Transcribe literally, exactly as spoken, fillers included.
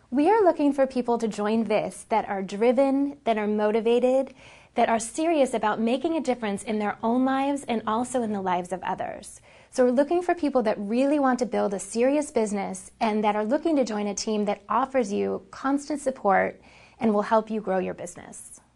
We are looking for people to join this that are driven, that are motivated, that are serious about making a difference in their own lives and also in the lives of others. So we're looking for people that really want to build a serious business and that are looking to join a team that offers you constant support and will help you grow your business.